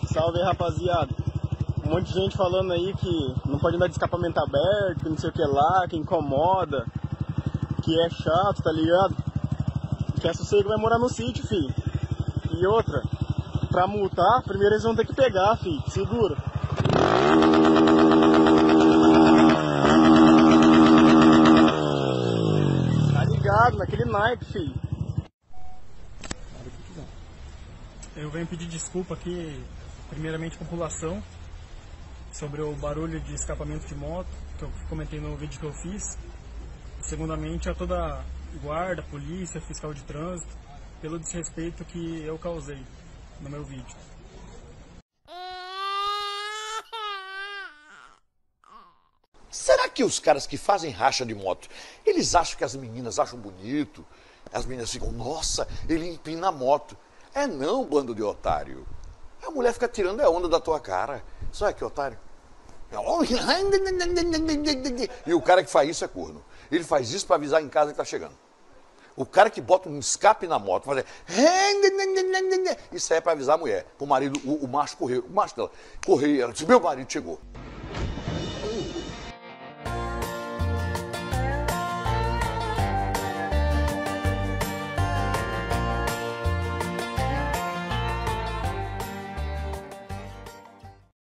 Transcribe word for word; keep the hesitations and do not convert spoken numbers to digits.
Salve aí, rapaziada. Um monte de gente falando aí que não pode andar de escapamento aberto, que não sei o que lá, que incomoda, que é chato, tá ligado? Que é sossego, vai morar no sítio, filho. E outra, pra multar, primeiro eles vão ter que pegar, filho. Segura. Tá ligado, naquele naipe, filho. Eu venho pedir desculpa aqui, primeiramente à população, sobre o barulho de escapamento de moto, que eu comentei no vídeo que eu fiz. E, segundamente, a toda guarda, polícia, fiscal de trânsito, pelo desrespeito que eu causei no meu vídeo. Será que os caras que fazem racha de moto, eles acham que as meninas acham bonito? As meninas ficam, nossa, ele empina a moto. É não, bando de otário. A mulher fica tirando a onda da tua cara. Sabe que otário? E o cara que faz isso é corno. Ele faz isso para avisar em casa que tá chegando. O cara que bota um escape na moto, fazer... Isso é para avisar a mulher. O marido, o, o macho correu. O macho dela correu. Ela disse, meu marido chegou.